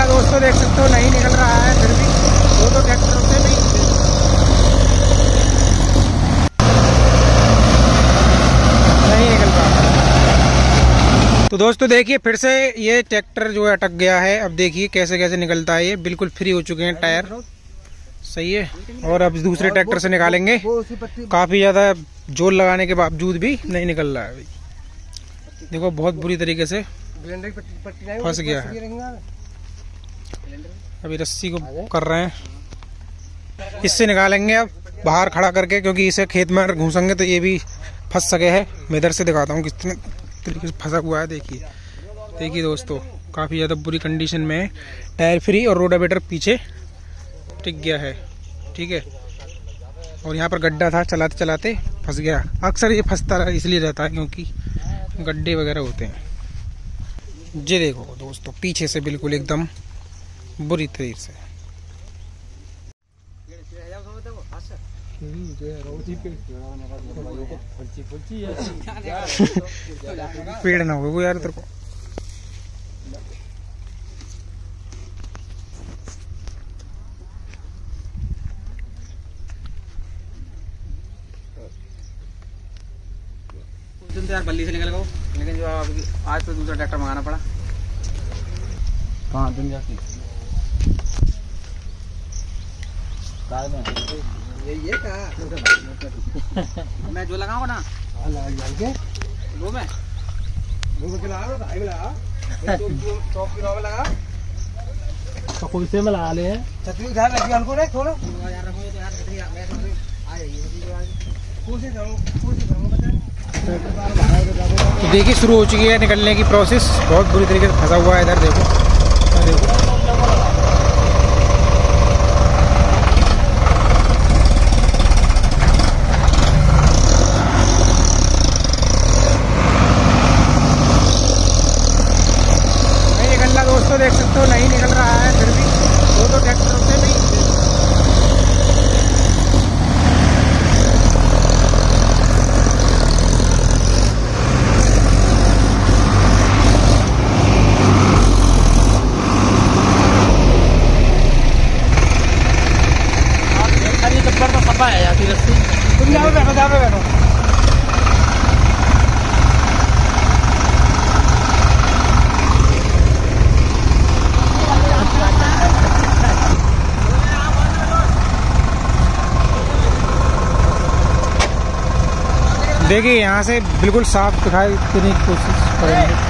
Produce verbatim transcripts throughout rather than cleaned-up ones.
गल्ला दोस्तों देख सकते हो नहीं निकल रहा है, फिर भी दो दो ट्रैक्टरों से नहीं नहीं निकल रहा। तो दोस्तों देखिए फिर से ये ट्रैक्टर जो है अटक गया है। अब देखिए कैसे कैसे निकलता है, ये बिल्कुल फ्री हो चुके हैं टायर, सही है। और अब दूसरे ट्रैक्टर से निकालेंगे। काफी ज्यादा जोर लगाने के बावजूद भी नहीं निकल रहा है। देखो बहुत बुरी तरीके से फंस गया है। अभी रस्सी को कर रहे हैं, इससे निकालेंगे अब बाहर खड़ा करके, क्योंकि इसे खेत में घुसेंगे तो ये भी फंस सके है। मैं इधर से दिखाता हूँ किस तरीके से फंसा हुआ है। देखिए देखिए दोस्तों काफी ज्यादा बुरी कंडीशन में है। टायर फ्री और रोटावेटर पीछे टिक गया है, ठीक है। और यहाँ पर गड्ढा था, चलाते चलाते फंस गया। अक्सर ये फंसता इसलिए रहता है क्योंकि गड्ढे वगैरह होते हैं। ये देखो दोस्तों पीछे से बिल्कुल एकदम बुरी तरीके से। पेड़ ना हो वो यार तेरे को। दिन तो यार बल्ली से निकल गए, लेकिन जो आज तो दूसरा ट्रैक्टर मंगाना पड़ा। पाँच दिन जाती यही है क्या? मैं जो लगाऊंगा ना वो मैं लगा तो कोई से में लगा ले छतरी उधार लगी हमको रे थोड़ा यार रखो तो यार छतरी मैं तो आ जाइए कौन से जाऊं कौन से जाऊं बता। तो देखिए शुरू हो चुकी है निकलने की प्रोसेस। बहुत बुरी तरीके से फंसा हुआ है इधर। देखो देखो नहीं निकल रहा दोस्तों, देख सकते हो नहीं निकल रहा है, फिर भी दो दो ट्रैक्टरों से नहीं। तुम जाओ बैठो जाओ बैठो। देखिए यहाँ से बिल्कुल साफ दिखाई देने की कोशिश करेंगे।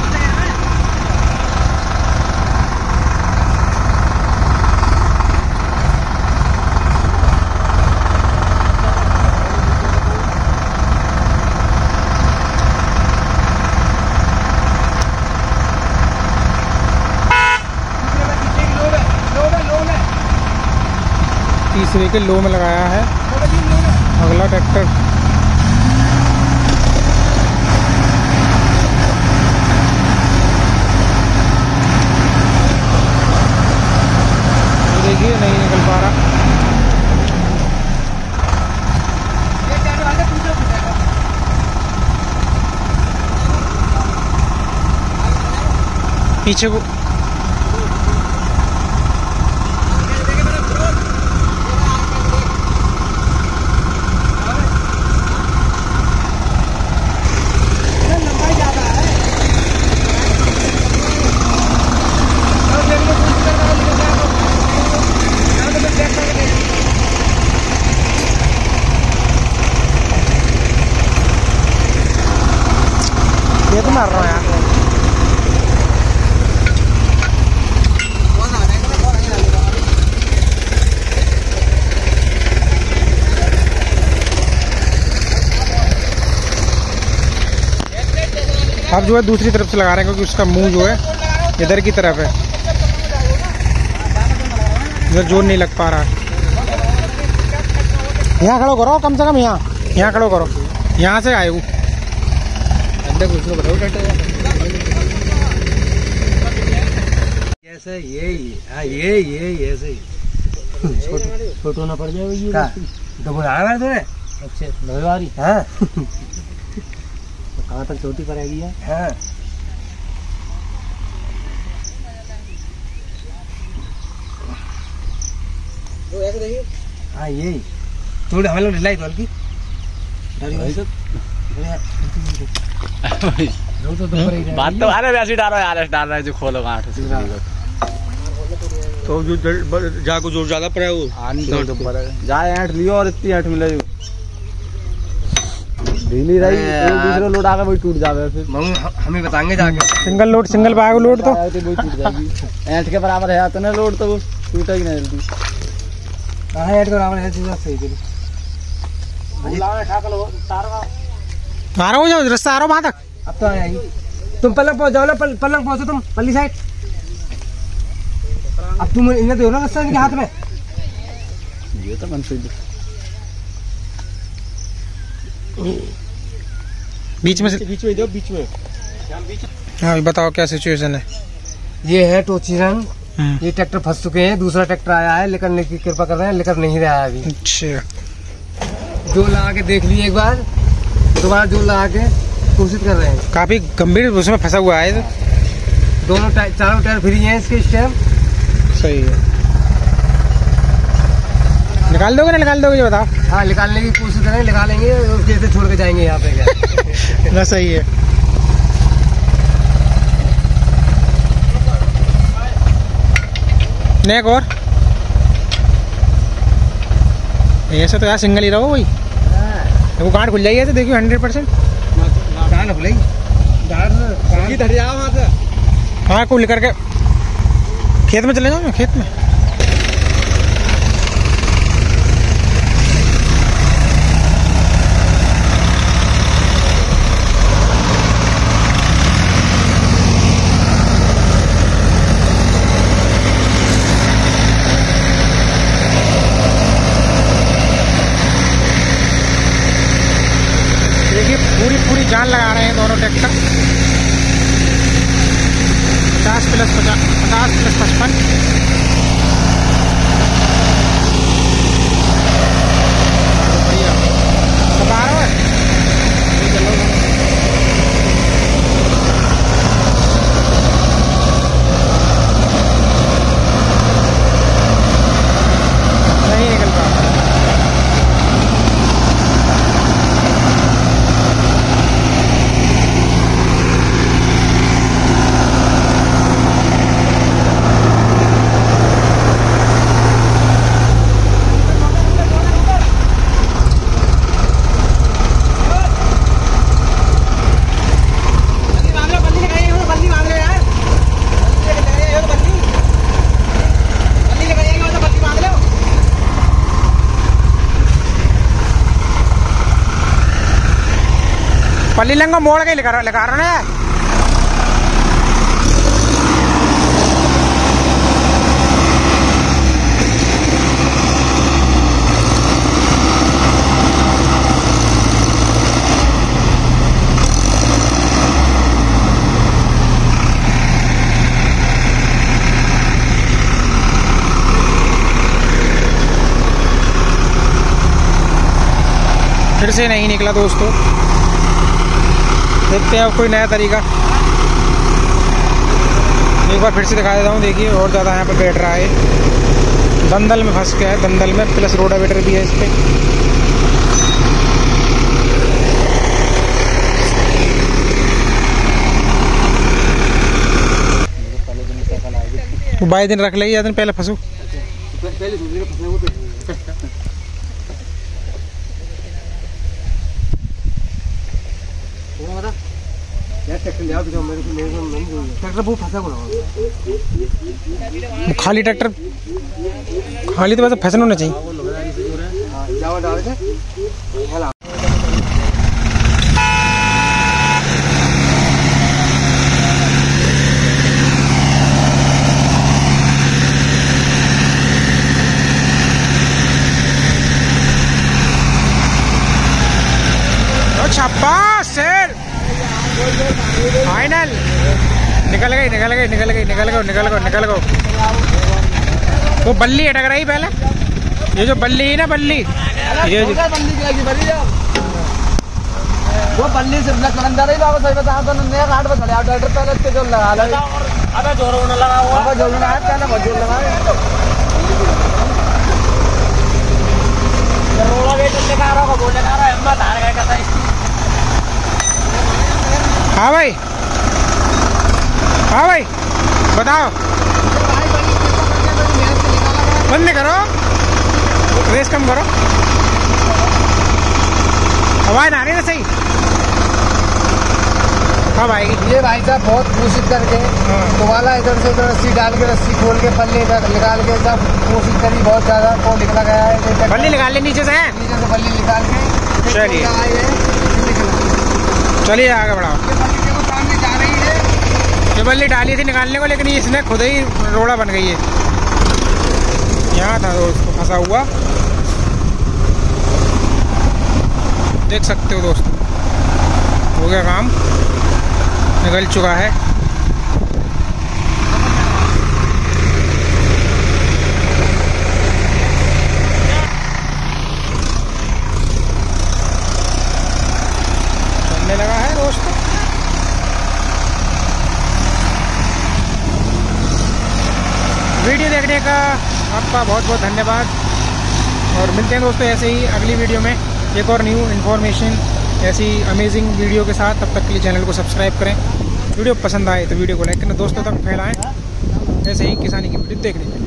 तीसरे के लो में लगाया है अगला ट्रैक्टर। देखिए नहीं निकल पा रहा। पीछे को ये तो मार रहा हूँ यार। अब जो है दूसरी तरफ से लगा रहे हैं क्योंकि उसका मुंह जो है इधर की तरफ है, इधर जोर नहीं लग पा रहा है। यहाँ खड़ो करो कम से कम, यहाँ यहाँ खड़ो करो, यहाँ से आए वो ऐसे ये ये ये ऐसे ही फोटो ना पड़ जाए तो आया तूने। अच्छा नवेवारी हाँ कहाँ तक चोटी पड़ेगी है। हाँ हाँ यही थोड़ी हमें लोग ढिलाई तो की बात तो अरे वैसे डालो यार डाल रहा है जो खोलो गांठ तो जो जाको जोर ज्यादा पड़ा है वो जाए ऐंठ लियो और इतनी ऐंठ मिले ढीली रही एक दूसरे लोड आके वही टूट जावे फिर हमें बताएंगे जाके single load single bag load तो वही टूट जाएगी ऐंठ के बराबर है तो ना लोड तो टूटा ही नहीं जल्दी हाँ ऐंठ के बराबर है चीज सही चली आ रहा हूँ जाओ रास्ता आ रहा हूँ वहां तक अब तो आएगी तुम पलंग पहुंच जाओ ना पल, पलंग पहुंचो तुम पल्ली साइड अब तुम इन्हें दो ना रास्ता इनके हाथ में ये तो मनसूबी बीच में से बीच में जाओ बीच में हाँ बताओ क्या सिचुएशन है। ये है टोचीरन ये ट्रैक्टर फंस चुके हैं दूसरा ट्रैक्टर आया है निकलने की कृपा कर रहे हैं लेकर नहीं रहा है अभी। अच्छा जोर लगा के देख लिए एक बार दोबारा जोर लगा के कोशिश कर रहे हैं। काफी गंभीर उसमें फंसा हुआ है दोनों टायर चारों टायर फ्री हैं इसके इस टाइम। सही है निकाल दोगे ना निकाल दोगे ये बताओ। हाँ निकालने की कोशिश करेंगे निकालेंगे और कैसे छोड़ के जाएंगे यहाँ पे क्या ना सही है। नेक और ऐसे तो यार सिंगल ही रहो भाई वो गांठ खुल जाएगी तो देखियो हंड्रेड परसेंट गांठ खुलेगी हाँ को लेकर के खेत में चले जाओ ना खेत में। पूरी पूरी जान लगा रहे हैं दोनों ट्रैक्टर पचास प्लस पचास पचास प्लस पचपन बढ़िया बता रहा है नहीं निकल पा पल्ली लंगा मोड़ के लगा लगा रहा है। फिर से नहीं निकला दोस्तों देखते हैं अब कोई नया तरीका एक बार फिर से दिखा देता हूँ। देखिए और ज़्यादा यहाँ पर बैठ रहा है दंदल में फंस गया है दंदल में प्लस रोडावेटर भी है इस पर। तो बाई दिन रख लेगी या दिन पहले फंसू ट्रैक्टर बहुत फंसा हुआ खाली ट्रैक्टर खाली तो वैसे फंसना होना चाहिए। छप्पा शेर फाइनल निकल गई निकल गई निकल गई निकल गई निकल गई निकल गई। वो बल्ली अटक रही पहले ये जो बल्ली है ना बल्ली ये जो वो बल्ली से जा रही बाबा सही बता तो नया घाट बता रहा डॉक्टर पहले इसके जोर लगा लो अबे जोर होने लगा हुआ अबे जोर लगा पहले बहुत जोर लगा रोड़ा वेट लगा रहा होगा, बोलने लगा रहा है हिम्मत हार गए कहता है। हाँ भाई, हाँ भाई बताओ। बंद करो, रेस कम करो, आवाज आ रही है ना सही। हाँ भाई, ये भाई साहब बहुत कोशिश करके तो वाला इधर से उधर रस्सी डाल के रस्सी खोल के पल्ले इधर निकाल के सब कोशिश करी बहुत ज्यादा, तो निकला गया है। बल्ली निकाल ले नीचे से, नीचे से बल्ली निकाल के चलिए चलिए आगे बढ़ाओ। सामने जा रही है, ये बल्ली डाली थी निकालने को, लेकिन इसने खुद ही रोड़ा बन गई है। यहाँ था दोस्तों फंसा हुआ, देख सकते हो दोस्तों। हो गया काम, निकल चुका है। चलने लगा है दोस्तों। वीडियो देखने का आपका बहुत बहुत धन्यवाद, और मिलते हैं दोस्तों ऐसे ही अगली वीडियो में एक और न्यू इन्फॉर्मेशन ऐसी अमेजिंग वीडियो के साथ। तब तक के लिए चैनल को सब्सक्राइब करें, वीडियो पसंद आए तो वीडियो को लाइक करना, दोस्तों तक फैलाएं ऐसे ही किसानी की वीडियो देखने के लिए।